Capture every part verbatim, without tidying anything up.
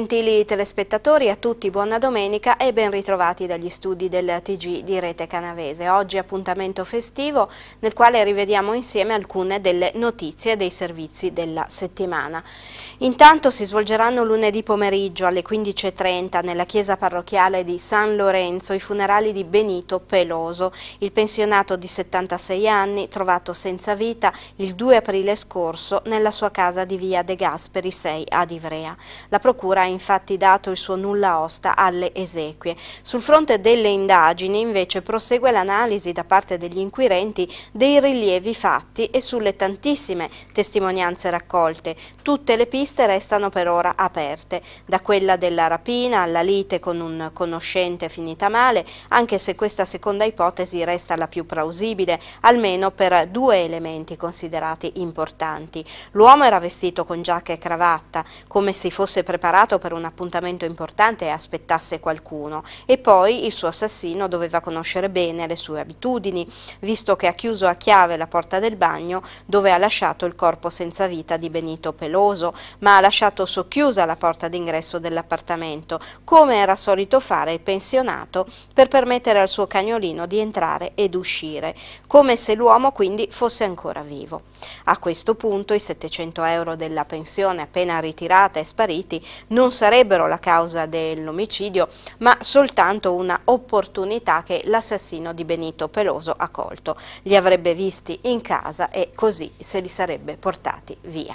Gentili telespettatori, a tutti buona domenica e ben ritrovati dagli studi del T G di Rete Canavese. Oggi appuntamento festivo nel quale rivediamo insieme alcune delle notizie dei servizi della settimana. Intanto si svolgeranno lunedì pomeriggio alle quindici e trenta nella chiesa parrocchiale di San Lorenzo i funerali di Benito Peloso, il pensionato di settantasei anni trovato senza vita il due aprile scorso nella sua casa di via De Gasperi sei ad Ivrea. La Procura ha infatti dato il suo nulla osta alle esequie. Sul fronte delle indagini invece prosegue l'analisi da parte degli inquirenti dei rilievi fatti e sulle tantissime testimonianze raccolte. Tutte le piste restano per ora aperte, da quella della rapina alla lite con un conoscente finita male, anche se questa seconda ipotesi resta la più plausibile, almeno per due elementi considerati importanti. L'uomo era vestito con giacca e cravatta, come se fosse preparato per un appuntamento importante e aspettasse qualcuno, e poi il suo assassino doveva conoscere bene le sue abitudini, visto che ha chiuso a chiave la porta del bagno dove ha lasciato il corpo senza vita di Benito Peloso, ma ha lasciato socchiusa la porta d'ingresso dell'appartamento, come era solito fare il pensionato per permettere al suo cagnolino di entrare ed uscire, come se l'uomo quindi fosse ancora vivo. A questo punto i settecento euro della pensione appena ritirata e spariti non sarebbero la causa dell'omicidio, ma soltanto una opportunità che l'assassino di Benito Peloso ha colto. Li avrebbe visti in casa e così se li sarebbe portati via.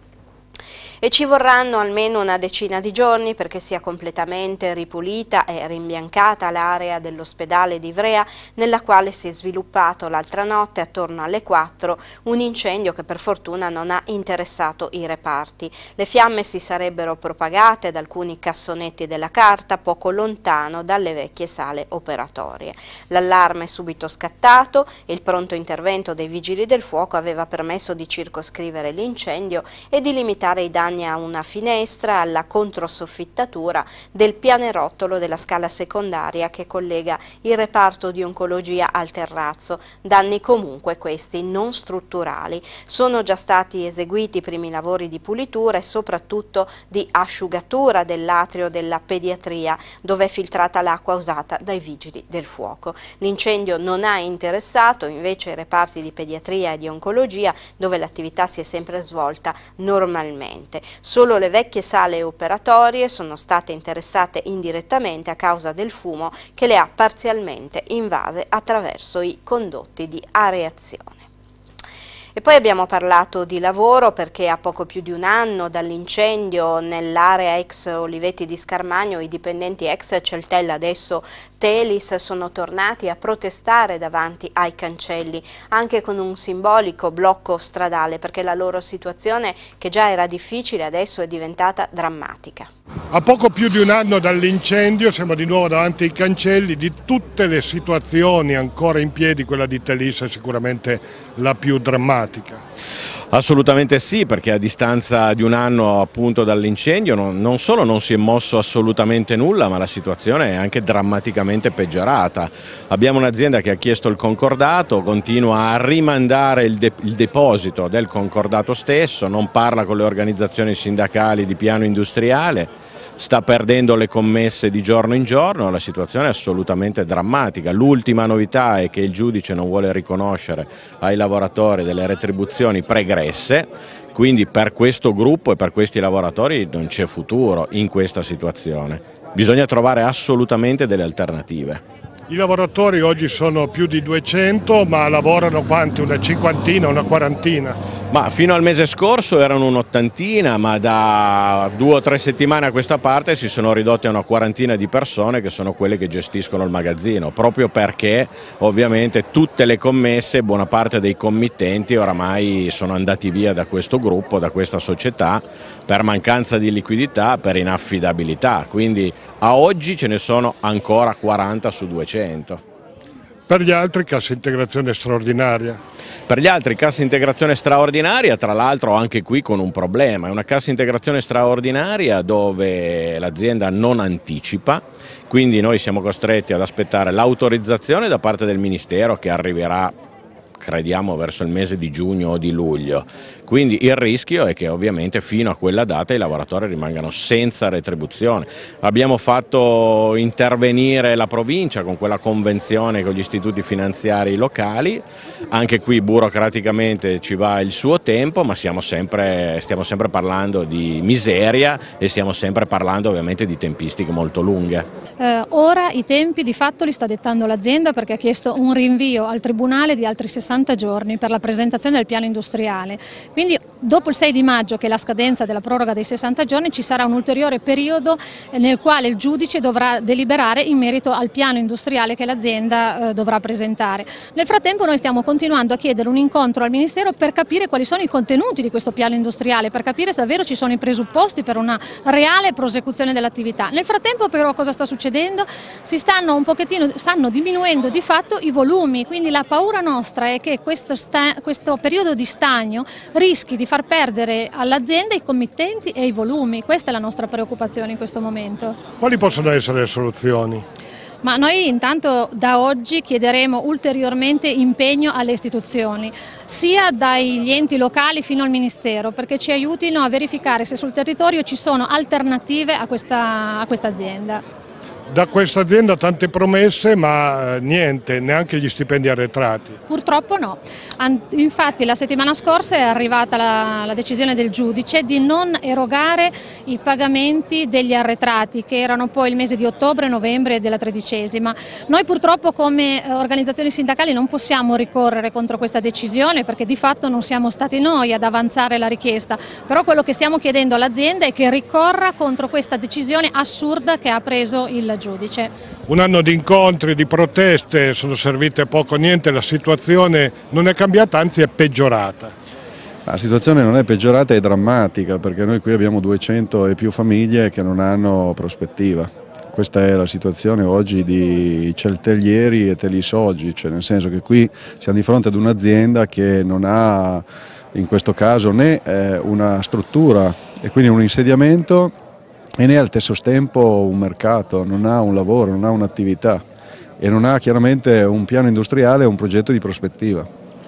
E ci vorranno almeno una decina di giorni perché sia completamente ripulita e rimbiancata l'area dell'ospedale di Ivrea, nella quale si è sviluppato l'altra notte attorno alle quattro un incendio che per fortuna non ha interessato i reparti. Le fiamme si sarebbero propagate da alcuni cassonetti della carta poco lontano dalle vecchie sale operatorie. L'allarme è subito scattato e il pronto intervento dei vigili del fuoco aveva permesso di circoscrivere l'incendio e di limitare i danni a una finestra alla controsoffittatura del pianerottolo della scala secondaria che collega il reparto di oncologia al terrazzo, danni comunque questi non strutturali. Sono già stati eseguiti i primi lavori di pulitura e soprattutto di asciugatura dell'atrio della pediatria, dove è filtrata l'acqua usata dai vigili del fuoco. L'incendio non ha interessato invece i reparti di pediatria e di oncologia, dove l'attività si è sempre svolta normalmente. Solo le vecchie sale operatorie sono state interessate indirettamente a causa del fumo che le ha parzialmente invase attraverso i condotti di areazione. E poi abbiamo parlato di lavoro perché a poco più di un anno dall'incendio nell'area ex Olivetti di Scarmagno i dipendenti ex Celtel, adesso Telis, sono tornati a protestare davanti ai cancelli, anche con un simbolico blocco stradale, perché la loro situazione, che già era difficile, adesso è diventata drammatica. A poco più di un anno dall'incendio siamo di nuovo davanti ai cancelli di tutte le situazioni ancora in piedi, quella di Telis è sicuramente la più drammatica. Assolutamente sì, perché a distanza di un anno appunto dall'incendio non, non solo non si è mosso assolutamente nulla, ma la situazione è anche drammaticamente peggiorata. Abbiamo un'azienda che ha chiesto il concordato, continua a rimandare il, de il deposito del concordato stesso, non parla con le organizzazioni sindacali di piano industriale, sta perdendo le commesse di giorno in giorno, la situazione è assolutamente drammatica. L'ultima novità è che il giudice non vuole riconoscere ai lavoratori delle retribuzioni pregresse, quindi per questo gruppo e per questi lavoratori non c'è futuro in questa situazione. Bisogna trovare assolutamente delle alternative. I lavoratori oggi sono più di duecento, ma lavorano quanti? Una cinquantina, una quarantina? Ma fino al mese scorso erano un'ottantina, ma da due o tre settimane a questa parte si sono ridotti a una quarantina di persone che sono quelle che gestiscono il magazzino, proprio perché ovviamente tutte le commesse, buona parte dei committenti oramai sono andati via da questo gruppo, da questa società, per mancanza di liquidità, per inaffidabilità, quindi a oggi ce ne sono ancora quaranta su duecento. Per gli altri cassa integrazione straordinaria? Per gli altri cassa integrazione straordinaria, tra l'altro anche qui con un problema, è una cassa integrazione straordinaria dove l'azienda non anticipa, quindi noi siamo costretti ad aspettare l'autorizzazione da parte del Ministero che arriverà crediamo verso il mese di giugno o di luglio. Quindi il rischio è che ovviamente fino a quella data i lavoratori rimangano senza retribuzione. Abbiamo fatto intervenire la provincia con quella convenzione con gli istituti finanziari locali, anche qui burocraticamente ci va il suo tempo, ma siamo sempre, stiamo sempre parlando di miseria e stiamo sempre parlando ovviamente di tempistiche molto lunghe. Eh, ora i tempi di fatto li sta dettando l'azienda, perché ha chiesto un rinvio al Tribunale di altri sessanta giorni per la presentazione del piano industriale. Quindi dopo il sei di maggio, che è la scadenza della proroga dei sessanta giorni, ci sarà un ulteriore periodo nel quale il giudice dovrà deliberare in merito al piano industriale che l'azienda eh, dovrà presentare. Nel frattempo noi stiamo continuando a chiedere un incontro al Ministero per capire quali sono i contenuti di questo piano industriale, per capire se davvero ci sono i presupposti per una reale prosecuzione dell'attività. Nel frattempo però cosa sta succedendo? Si stanno un pochettino, stanno diminuendo di fatto i volumi, quindi la paura nostra è che questo, sta, questo periodo di stagno rischi di far perdere all'azienda i committenti e i volumi. Questa è la nostra preoccupazione in questo momento. Quali possono essere le soluzioni? Ma noi intanto da oggi chiederemo ulteriormente impegno alle istituzioni, sia dagli enti locali fino al Ministero, perché ci aiutino a verificare se sul territorio ci sono alternative a questa, a questa azienda. Da questa azienda tante promesse, ma niente, neanche gli stipendi arretrati. Purtroppo no. Infatti la settimana scorsa è arrivata la, la decisione del giudice di non erogare i pagamenti degli arretrati, che erano poi il mese di ottobre, novembre della tredicesima. Noi purtroppo come organizzazioni sindacali non possiamo ricorrere contro questa decisione, perché di fatto non siamo stati noi ad avanzare la richiesta, però quello che stiamo chiedendo all'azienda è che ricorra contro questa decisione assurda che ha preso il giudice. Un anno di incontri, di proteste, sono servite poco o niente, la situazione non è cambiata, anzi è peggiorata. La situazione non è peggiorata, è drammatica, perché noi qui abbiamo duecento e più famiglie che non hanno prospettiva. Questa è la situazione oggi di Celtellieri e Telisoggi, cioè nel senso che qui siamo di fronte ad un'azienda che non ha in questo caso né eh, una struttura e quindi un insediamento, e né al stesso tempo un mercato, non ha un lavoro, non ha un'attività e non ha chiaramente un piano industriale e un progetto di prospettiva.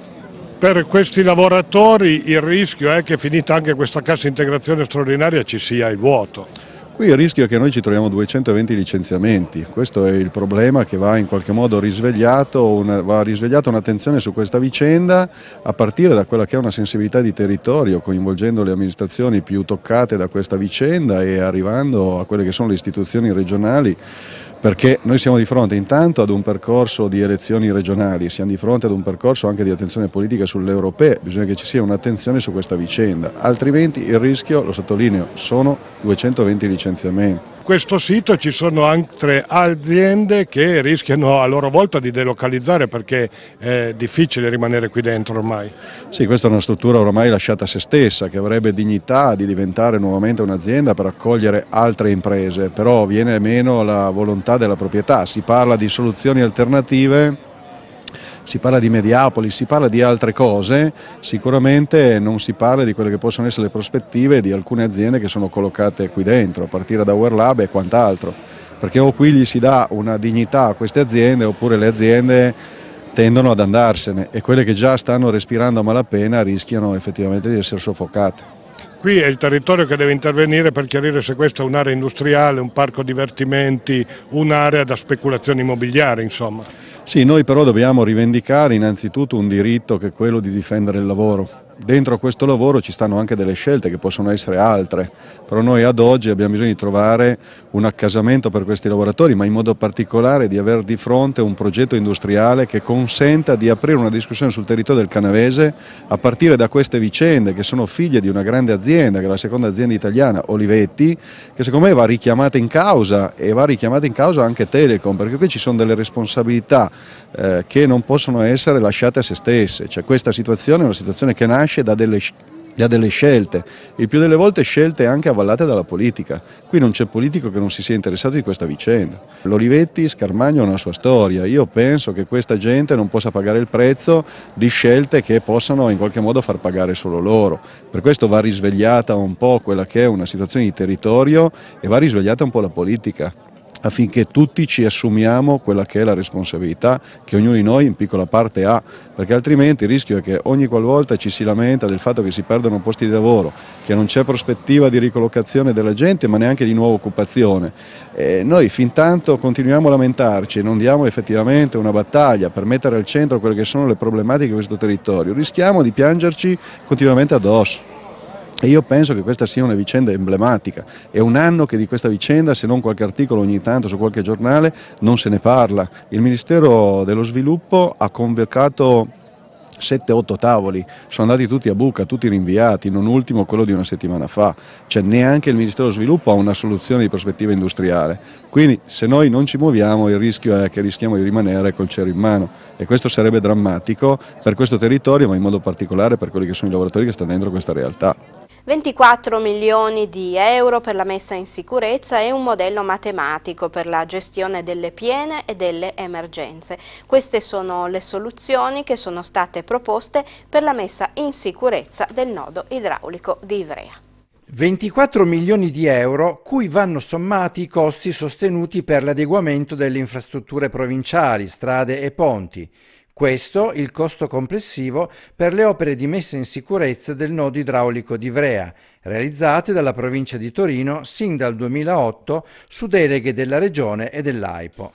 Per questi lavoratori il rischio è che, finita anche questa cassa integrazione straordinaria, ci sia il vuoto. Qui il rischio è che noi ci troviamo duecentoventi licenziamenti, questo è il problema che va in qualche modo risvegliato, una, va risvegliata un'attenzione su questa vicenda a partire da quella che è una sensibilità di territorio, coinvolgendo le amministrazioni più toccate da questa vicenda e arrivando a quelle che sono le istituzioni regionali, perché noi siamo di fronte intanto ad un percorso di elezioni regionali, siamo di fronte ad un percorso anche di attenzione politica sulle europee, bisogna che ci sia un'attenzione su questa vicenda, altrimenti il rischio, lo sottolineo, sono duecentoventi licenziamenti. In questo sito ci sono altre aziende che rischiano a loro volta di delocalizzare, perché è difficile rimanere qui dentro ormai. Sì, questa è una struttura ormai lasciata a se stessa, che avrebbe dignità di diventare nuovamente un'azienda per accogliere altre imprese, però viene meno la volontà della proprietà, si parla di soluzioni alternative, si parla di Mediapoli, si parla di altre cose, sicuramente non si parla di quelle che possono essere le prospettive di alcune aziende che sono collocate qui dentro, a partire da Werlab e quant'altro, perché o qui gli si dà una dignità a queste aziende oppure le aziende tendono ad andarsene e quelle che già stanno respirando a malapena rischiano effettivamente di essere soffocate. Qui è il territorio che deve intervenire per chiarire se questa è un'area industriale, un parco divertimenti, un'area da speculazione immobiliare, insomma. Sì, noi però dobbiamo rivendicare innanzitutto un diritto che è quello di difendere il lavoro. Dentro questo lavoro ci stanno anche delle scelte che possono essere altre, però noi ad oggi abbiamo bisogno di trovare un accasamento per questi lavoratori, ma in modo particolare di avere di fronte un progetto industriale che consenta di aprire una discussione sul territorio del Canavese a partire da queste vicende che sono figlie di una grande azienda, che è la seconda azienda italiana, Olivetti, che secondo me va richiamata in causa e va richiamata in causa anche Telecom, perché qui ci sono delle responsabilità eh, che non possono essere lasciate a se stesse, cioè questa situazione è una situazione che nasce Da delle, da delle scelte, il più delle volte scelte anche avvallate dalla politica. Qui non c'è politico che non si sia interessato di questa vicenda. L'Olivetti Scarmagno ha una sua storia, io penso che questa gente non possa pagare il prezzo di scelte che possano in qualche modo far pagare solo loro. Per questo va risvegliata un po' quella che è una situazione di territorio e va risvegliata un po' la politica. affinché tutti ci assumiamo quella che è la responsabilità che ognuno di noi in piccola parte ha, perché altrimenti il rischio è che ogni qualvolta ci si lamenta del fatto che si perdono posti di lavoro, che non c'è prospettiva di ricollocazione della gente ma neanche di nuova occupazione, e noi fin tanto continuiamo a lamentarci e non diamo effettivamente una battaglia per mettere al centro quelle che sono le problematiche di questo territorio, rischiamo di piangerci continuamente addosso. E io penso che questa sia una vicenda emblematica, è un anno che di questa vicenda, se non qualche articolo ogni tanto su qualche giornale, non se ne parla. Il Ministero dello Sviluppo ha convocato sette otto tavoli, sono andati tutti a buca, tutti rinviati, non ultimo quello di una settimana fa, cioè neanche il Ministero dello Sviluppo ha una soluzione di prospettiva industriale, quindi se noi non ci muoviamo il rischio è che rischiamo di rimanere col cero in mano e questo sarebbe drammatico per questo territorio, ma in modo particolare per quelli che sono i lavoratori che stanno dentro questa realtà. ventiquattro milioni di euro per la messa in sicurezza e un modello matematico per la gestione delle piene e delle emergenze. Queste sono le soluzioni che sono state proposte per la messa in sicurezza del nodo idraulico di Ivrea. ventiquattro milioni di euro cui vanno sommati i costi sostenuti per l'adeguamento delle infrastrutture provinciali, strade e ponti. Questo il costo complessivo per le opere di messa in sicurezza del nodo idraulico di Ivrea, realizzate dalla provincia di Torino sin dal duemilaotto su deleghe della Regione e dell'AIPO.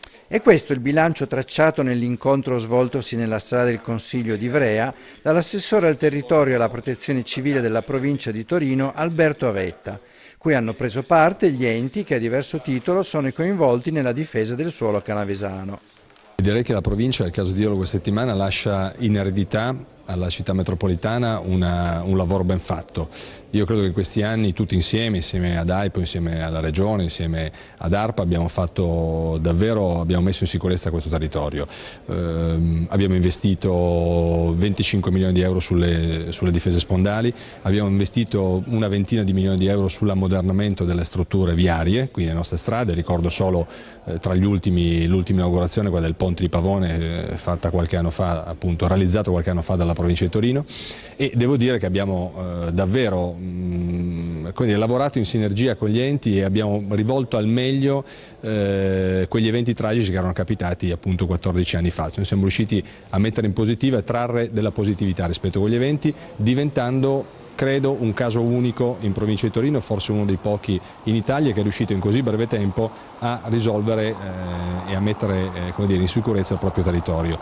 E questo il bilancio tracciato nell'incontro svoltosi nella sala del Consiglio di Ivrea dall'assessore al territorio e alla protezione civile della provincia di Torino Alberto Avetta, cui hanno preso parte gli enti che a diverso titolo sono coinvolti nella difesa del suolo canavesano. Direi che la provincia, è il caso di dirlo questa settimana, lascia in eredità alla città metropolitana una, un lavoro ben fatto. Io credo che in questi anni tutti insieme, insieme ad AIPO, insieme alla Regione, insieme ad ARPA, abbiamo fatto davvero, abbiamo messo in sicurezza questo territorio. Eh, abbiamo investito venticinque milioni di euro sulle, sulle difese spondali, abbiamo investito una ventina di milioni di euro sull'ammodernamento delle strutture viarie, quindi le nostre strade. Ricordo solo eh, tra gli ultimi, l'ultima inaugurazione, quella del ponte di Pavone, eh, fatta qualche anno fa, appunto realizzato qualche anno fa dalla provincia di Torino, e devo dire che abbiamo eh, davvero mh, quindi, lavorato in sinergia con gli enti e abbiamo rivolto al meglio eh, quegli eventi tragici che erano capitati appunto quattordici anni fa. Cioè, siamo riusciti a mettere in positiva e trarre della positività rispetto a quegli eventi, diventando credo un caso unico in provincia di Torino, forse uno dei pochi in Italia che è riuscito in così breve tempo a risolvere eh, e a mettere eh, come dire, in sicurezza il proprio territorio.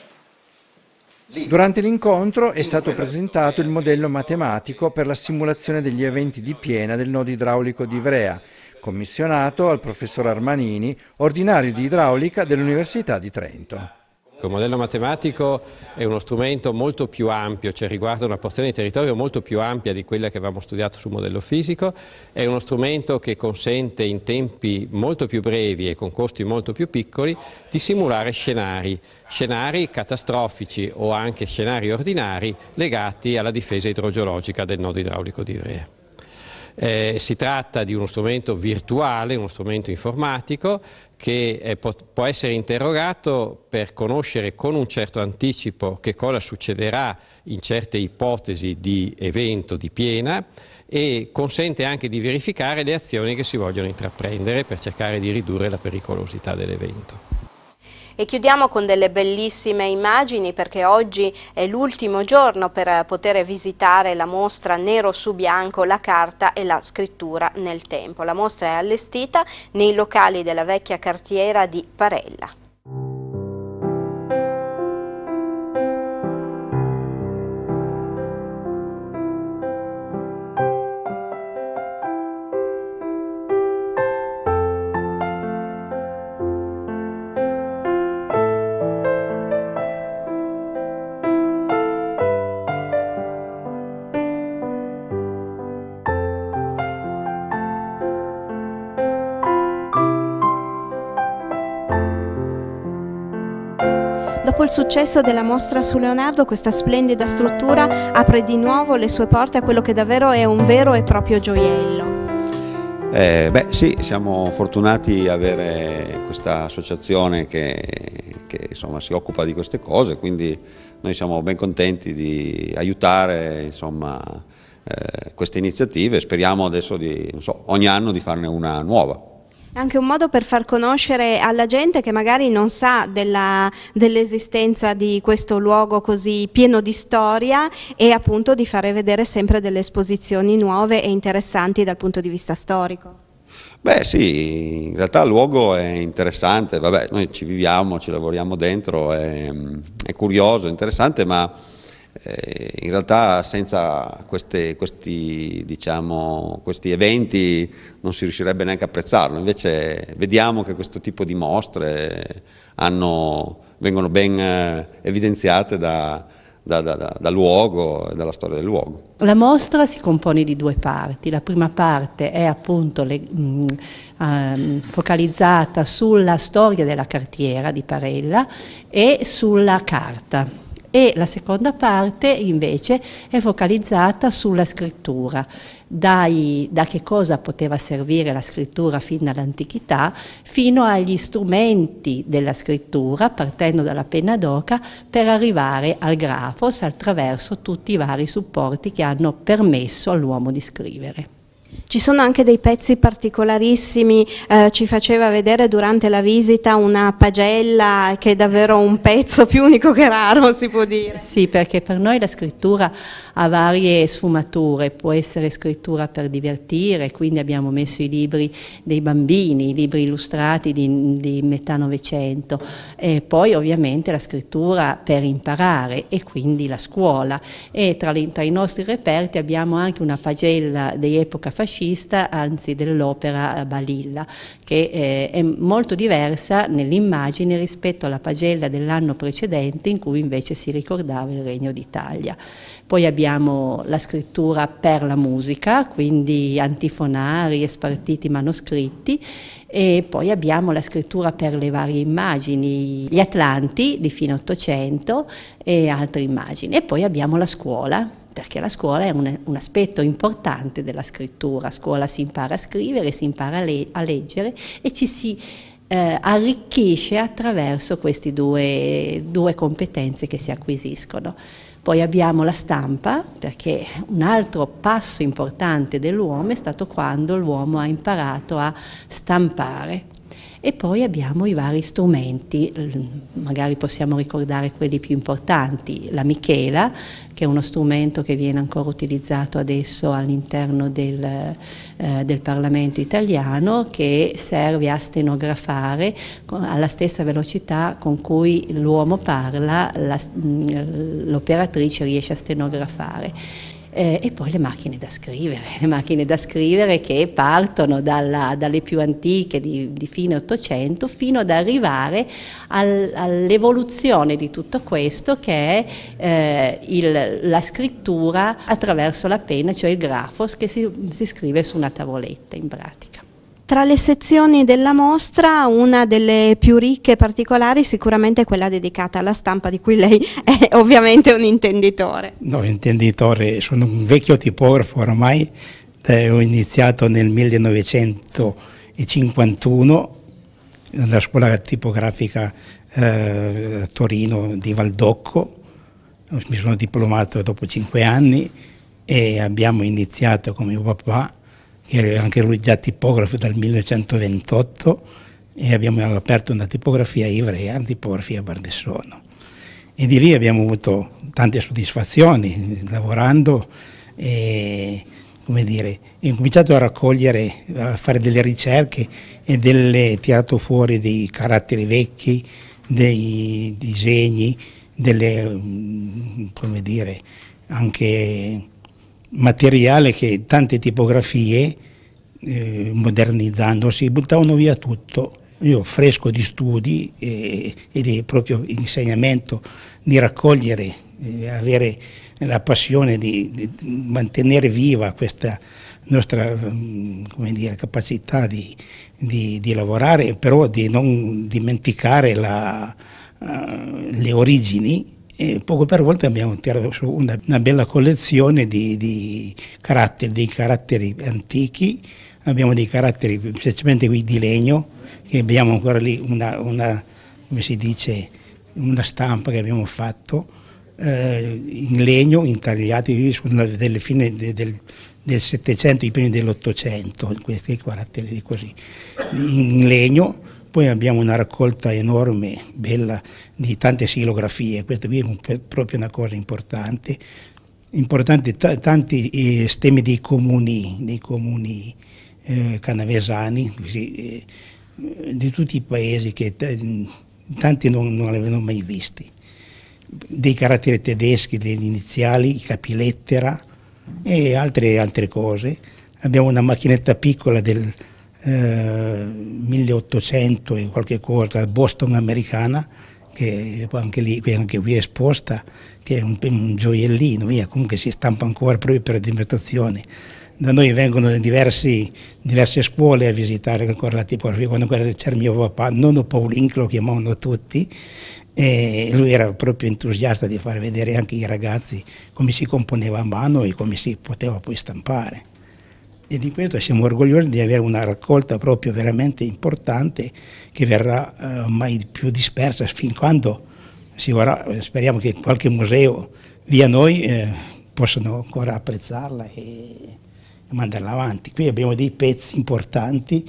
Durante l'incontro è stato presentato il modello matematico per la simulazione degli eventi di piena del nodo idraulico di Ivrea, commissionato al professor Armanini, ordinario di idraulica dell'Università di Trento. Il modello matematico è uno strumento molto più ampio, cioè riguarda una porzione di territorio molto più ampia di quella che avevamo studiato sul modello fisico, è uno strumento che consente in tempi molto più brevi e con costi molto più piccoli di simulare scenari, scenari catastrofici o anche scenari ordinari legati alla difesa idrogeologica del nodo idraulico di Ivrea. Eh, si tratta di uno strumento virtuale, uno strumento informatico che è, può essere interrogato per conoscere con un certo anticipo che cosa succederà in certe ipotesi di evento di piena e consente anche di verificare le azioni che si vogliono intraprendere per cercare di ridurre la pericolosità dell'evento. E chiudiamo con delle bellissime immagini perché oggi è l'ultimo giorno per poter visitare la mostra Nero su bianco, la carta e la scrittura nel tempo. La mostra è allestita nei locali della vecchia cartiera di Parella. Dopo il successo della mostra su Leonardo, questa splendida struttura apre di nuovo le sue porte a quello che davvero è un vero e proprio gioiello. Eh, beh sì, siamo fortunati ad avere questa associazione che, che insomma, si occupa di queste cose, quindi noi siamo ben contenti di aiutare insomma, eh, queste iniziative e speriamo adesso di, non so, ogni anno di farne una nuova. È È anche un modo per far conoscere alla gente che magari non sa della, dell'esistenza di questo luogo così pieno di storia e appunto di fare vedere sempre delle esposizioni nuove e interessanti dal punto di vista storico. Beh sì, in realtà il luogo è interessante, vabbè, noi ci viviamo, ci lavoriamo dentro, è, è curioso, è interessante, ma eh, in realtà senza queste, questi, diciamo, questi eventi non si riuscirebbe neanche a apprezzarlo. Invece vediamo che questo tipo di mostre hanno, vengono ben eh, evidenziate da, da, da, da, dal luogo e dalla storia del luogo. La mostra si compone di due parti. La prima parte è appunto le, mh, uh, focalizzata sulla storia della cartiera di Parella e sulla carta. E la seconda parte invece è focalizzata sulla scrittura, dai, da che cosa poteva servire la scrittura fin dall'antichità fino agli strumenti della scrittura, partendo dalla penna d'oca per arrivare al grafos attraverso tutti i vari supporti che hanno permesso all'uomo di scrivere. Ci sono anche dei pezzi particolarissimi, eh, ci faceva vedere durante la visita una pagella che è davvero un pezzo più unico che raro, si può dire. Sì, perché per noi la scrittura ha varie sfumature, può essere scrittura per divertire, quindi abbiamo messo i libri dei bambini, i libri illustrati di, di metà Novecento, e poi ovviamente la scrittura per imparare e quindi la scuola, e tra, le, tra i nostri reperti abbiamo anche una pagella di epoca fascista, anzi dell'opera Balilla, che eh, è molto diversa nell'immagine rispetto alla pagella dell'anno precedente in cui invece si ricordava il Regno d'Italia. Poi abbiamo la scrittura per la musica, quindi antifonari e spartiti manoscritti, e poi abbiamo la scrittura per le varie immagini, gli Atlanti di fine Ottocento e altre immagini, e poi abbiamo la scuola, perché la scuola è un, un aspetto importante della scrittura. A scuola si impara a scrivere, si impara a, le, a leggere e ci si eh, arricchisce attraverso queste due, due competenze che si acquisiscono. Poi abbiamo la stampa, perché un altro passo importante dell'uomo è stato quando l'uomo ha imparato a stampare. E poi abbiamo i vari strumenti, magari possiamo ricordare quelli più importanti, la Michela, che è uno strumento che viene ancora utilizzato adesso all'interno del, eh, del Parlamento italiano, che serve a stenografare alla stessa velocità con cui l'uomo parla, l'operatrice riesce a stenografare. Eh, e poi le macchine da scrivere, le macchine da scrivere che partono dalla, dalle più antiche di, di fine Ottocento fino ad arrivare al, all'evoluzione di tutto questo, che è eh, il, la scrittura attraverso la penna, cioè il grafos, che si, si scrive su una tavoletta in pratica. Tra le sezioni della mostra, una delle più ricche e particolari sicuramente è quella dedicata alla stampa, di cui lei è ovviamente un intenditore. No, intenditore, sono un vecchio tipografo oramai, eh, ho iniziato nel millenovecentocinquantuno nella scuola tipografica eh, a Torino di Valdocco, mi sono diplomato dopo cinque anni e abbiamo iniziato con mio papà, che è anche lui già tipografo dal millenovecentoventotto, e abbiamo aperto una tipografia a Ivrea, una tipografia a Bardessono. E di lì abbiamo avuto tante soddisfazioni lavorando e, come dire, ho cominciato a raccogliere, a fare delle ricerche e delle, tirato fuori dei caratteri vecchi, dei disegni, delle, come dire, anche materiale che tante tipografie eh, modernizzandosi buttavano via tutto. Io fresco di studi eh, e di proprio insegnamento, di raccogliere, eh, avere la passione di, di mantenere viva questa nostra come dire, capacità di, di, di lavorare, però di non dimenticare la, uh, le origini. E poco per volta abbiamo tirato su una, una bella collezione di, di caratteri, dei caratteri antichi, abbiamo dei caratteri specialmente qui di legno, che abbiamo ancora lì una, una, come si dice, una stampa che abbiamo fatto eh, in legno, intagliati sulla, delle fine de, del, del Settecento, i primi dell'Ottocento, questi caratteri così, in legno. Poi abbiamo una raccolta enorme, bella, di tante silografie, questo qui è proprio una cosa importante, importante tanti eh, stemmi dei comuni, dei comuni eh, canavesani, così, eh, di tutti i paesi che tanti non, non l'avevano mai visti, dei caratteri tedeschi, degli iniziali, i capilettera e altre, altre cose. Abbiamo una macchinetta piccola del eh, milleottocento e qualche cosa, Boston americana, che anche lì, anche qui è esposta, che è un, un gioiellino, via, comunque si stampa ancora proprio per dimostrazione. Da noi vengono diversi, diverse scuole a visitare ancora la tipografia. Quando c'era mio papà, nonno Paolin, che lo chiamavano tutti, e lui era proprio entusiasta di far vedere anche ai ragazzi come si componeva a mano e come si poteva poi stampare. E di questo siamo orgogliosi di avere una raccolta proprio veramente importante che verrà eh, mai più dispersa fin quando si vorrà. Speriamo che qualche museo via noi eh, possano ancora apprezzarla e mandarla avanti. Qui abbiamo dei pezzi importanti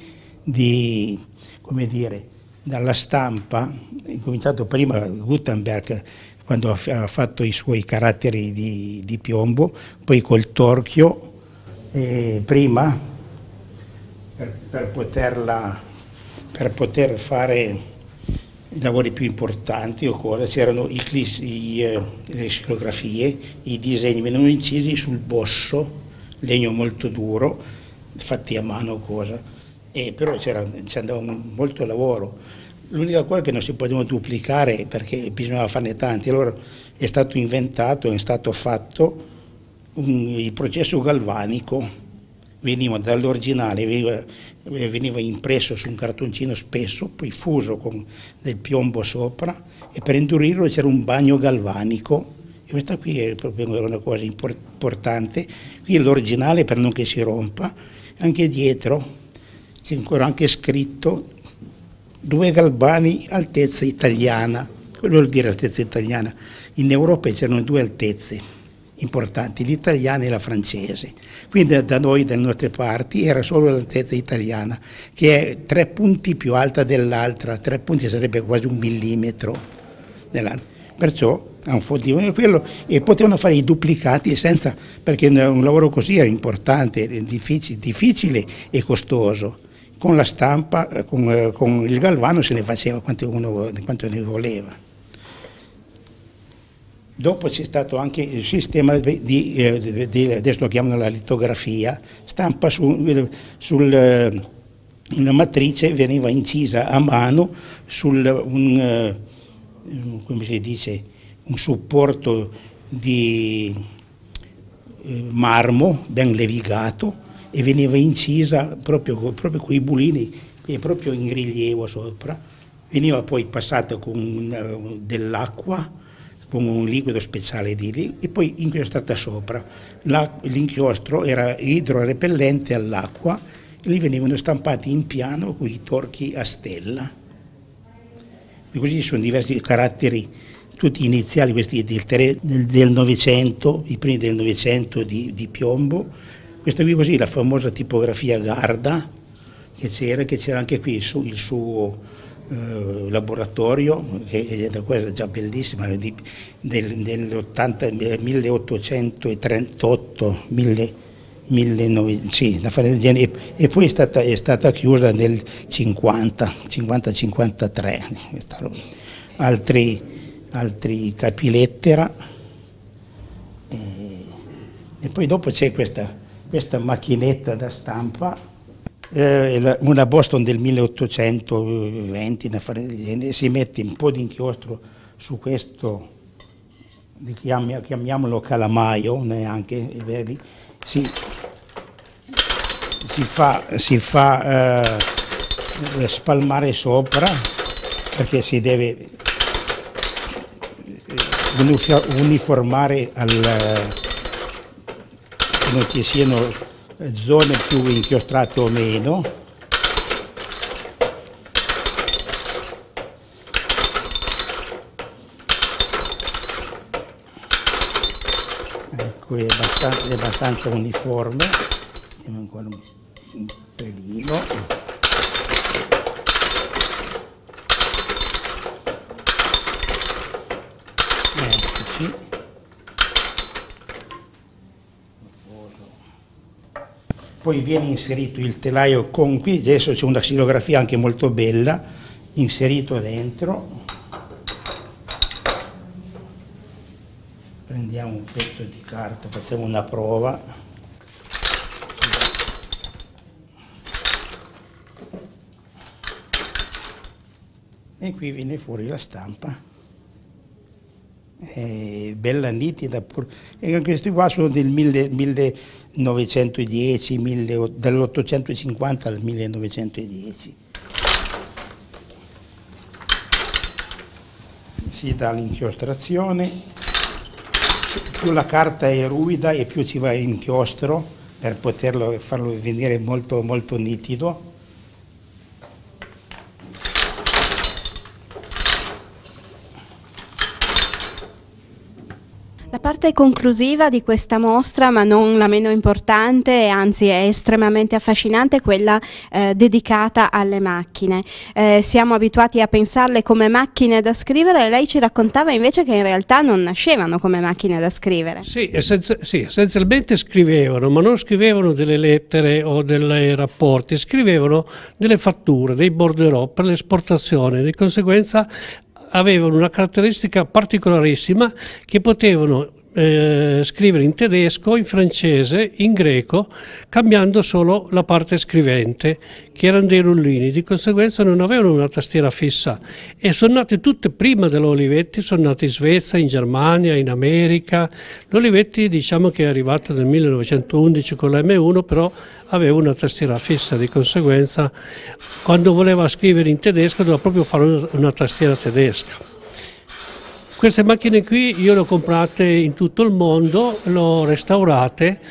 di, come dire, dalla stampa, incominciato prima Gutenberg quando ha fatto i suoi caratteri di, di piombo, poi col torchio, e prima per, per, poterla, per poter fare i lavori più importanti o cosa, c'erano i, i, le xilografie, i disegni venivano incisi sul bosso, legno molto duro, fatti a mano o cosa, e però ci andava molto lavoro. L'unica cosa che non si poteva duplicare perché bisognava farne tanti, allora è stato inventato, è stato fatto un, il processo galvanico, veniva dall'originale, veniva, veniva impresso su un cartoncino spesso, poi fuso con del piombo sopra e per indurirlo c'era un bagno galvanico. E questa qui è proprio una cosa importante. Qui è l'originale per non che si rompa, anche dietro c'è ancora anche scritto due galvani altezza italiana. Quello vuol dire altezza italiana. In Europa c'erano due altezze importanti, l'italiana e la francese. Quindi da noi, dalle nostre parti, era solo l'altezza italiana, che è tre punti più alta dell'altra, tre punti sarebbe quasi un millimetro dell'altra. Perciò hanno quello e potevano fare i duplicati senza, perché un lavoro così era importante, difficile, difficile e costoso. Con la stampa, con, con il galvano se ne faceva quanto uno quanto ne voleva. Dopo c'è stato anche il sistema di, di, di adesso lo chiamano la litografia, stampa su, sul, una matrice veniva incisa a mano sul un, come si dice, un supporto di eh, marmo ben levigato e veniva incisa proprio, proprio con i bulini, proprio in rilievo sopra, veniva poi passata con dell'acqua, con un liquido speciale di lì e poi inchiostata sopra. L'inchiostro era idrorepellente all'acqua e lì venivano stampati in piano con i torchi a stella. E così ci sono diversi caratteri, tutti iniziali, questi del Novecento, i primi del Novecento di, di piombo. Questa qui così, la famosa tipografia Garda, che c'era, che c'era anche qui su, il suo eh, laboratorio, che è da questa già bellissima, di, del, del milleottocentotrentotto, millenovecento, sì, da fare del genere, e, e poi è stata, è stata chiusa nel cinquanta, cinquanta cinquantatré, altri, altri capilettera, e, e poi dopo c'è questa questa macchinetta da stampa, eh, una Boston del milleottocentoventi, da fare del genere, si mette un po' di inchiostro su questo, chiamiamolo calamaio, neanche, vedi, si, si fa, si fa eh, spalmare sopra perché si deve uniformare al non ci siano zone più inchiostrate o meno. Ecco. Qui è abbastanza, è abbastanza uniforme, vediamo ancora un, un pelino. Eccoci. Poi viene inserito il telaio con qui, adesso c'è una xilografia anche molto bella, inserito dentro. Prendiamo un pezzo di carta, facciamo una prova. E qui viene fuori la stampa. È bella nitida, pur... e questi qua sono del millenovecentodieci, dall'ottocentocinquanta al millenovecentodieci. Si dà l'inchiostrazione. Più la carta è ruvida e più ci va inchiostro per poterlo farlo venire molto, molto nitido. La parte conclusiva di questa mostra, ma non la meno importante, anzi è estremamente affascinante, è quella eh, dedicata alle macchine. Eh, siamo abituati a pensarle come macchine da scrivere, lei ci raccontava invece che in realtà non nascevano come macchine da scrivere. Sì, essenzi sì, essenzialmente scrivevano, ma non scrivevano delle lettere o dei rapporti, scrivevano delle fatture, dei bordereau per l'esportazione, di conseguenza avevano una caratteristica particolarissima che potevano eh, scrivere in tedesco, in francese, in greco, cambiando solo la parte scrivente, che erano dei rullini, di conseguenza non avevano una tastiera fissa e sono nate tutte prima dell'Olivetti, sono nate in Svezia, in Germania, in America. L'Olivetti diciamo che è arrivata nel millenovecentoundici con la M uno, però aveva una tastiera fissa, di conseguenza quando voleva scrivere in tedesco doveva proprio fare una tastiera tedesca. Queste macchine qui io le ho comprate in tutto il mondo, le ho restaurate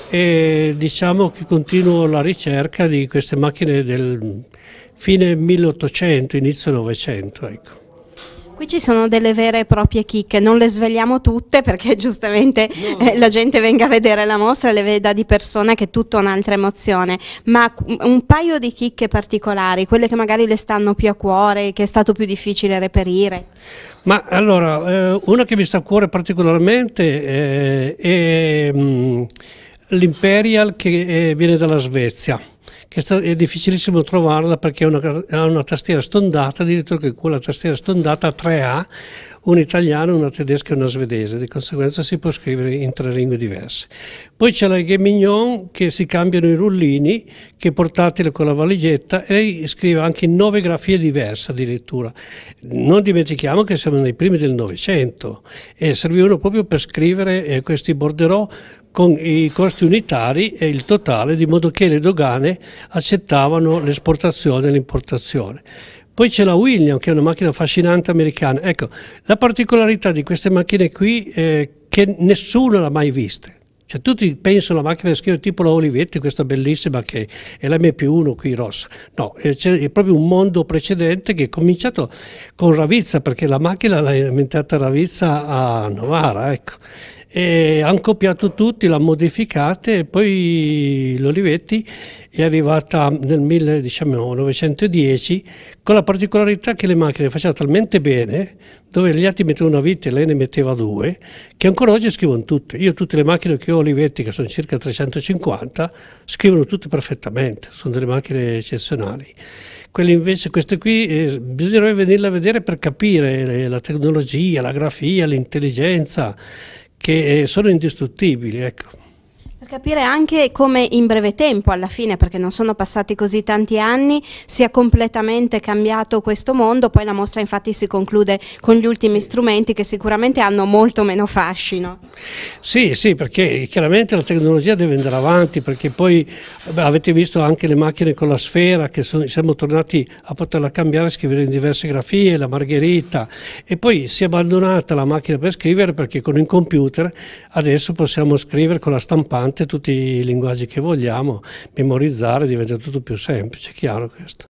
e diciamo che continuo la ricerca di queste macchine del fine milleottocento, inizio novecento. Ecco. Qui ci sono delle vere e proprie chicche, non le sveliamo tutte perché giustamente no. eh, la gente venga a vedere la mostra e le veda di persona, che è tutta un'altra emozione, ma un paio di chicche particolari, quelle che magari le stanno più a cuore, che è stato più difficile reperire. Ma allora, eh, una che mi sta a cuore particolarmente eh, è mh, l'Imperial, che eh, viene dalla Svezia. Che è difficilissimo trovarla perché ha una, ha una tastiera stondata, addirittura che quella tastiera stondata ha tre A, una italiana, una tedesca e una svedese, di conseguenza si può scrivere in tre lingue diverse. Poi c'è la Gemignon, che si cambiano i rullini, che è portatile con la valigetta, e lei scrive anche in nove grafie diverse addirittura. Non dimentichiamo che siamo nei primi del Novecento e servivano proprio per scrivere eh, questi bordereau con i costi unitari e il totale, di modo che le dogane accettavano l'esportazione e l'importazione. Poi c'è la William, che è una macchina affascinante americana. Ecco, la particolarità di queste macchine qui è che nessuno l'ha mai vista. Cioè, tutti pensano alla macchina da scrivere tipo la Olivetti, questa bellissima che è la M più uno qui rossa. No, c'è proprio un mondo precedente che è cominciato con Ravizza, perché la macchina l'ha inventata Ravizza a Novara, ecco. E hanno copiato tutti, l'hanno modificata e poi l'Olivetti è arrivata nel millenovecentodieci con la particolarità che le macchine facevano talmente bene, dove gli altri mettevano una vite e lei ne metteva due, che ancora oggi scrivono tutte. Io tutte le macchine che ho Olivetti, che sono circa trecentocinquanta, scrivono tutte perfettamente, sono delle macchine eccezionali. Quelle invece, queste qui, eh, bisognerebbe venirle a vedere per capire le, la tecnologia, la grafia, l'intelligenza, che sono indistruttibili, ecco. Per capire anche come in breve tempo, alla fine, perché non sono passati così tanti anni, sia completamente cambiato questo mondo. Poi la mostra infatti si conclude con gli ultimi strumenti che sicuramente hanno molto meno fascino. Sì, sì, perché chiaramente la tecnologia deve andare avanti, perché poi beh, avete visto anche le macchine con la sfera, che sono, siamo tornati a poterla cambiare, scrivere in diverse grafie, la margherita, e poi si è abbandonata la macchina per scrivere, perché con il computer adesso possiamo scrivere con la stampante tutti i linguaggi che vogliamo, memorizzare, diventa tutto più semplice, chiaro questo.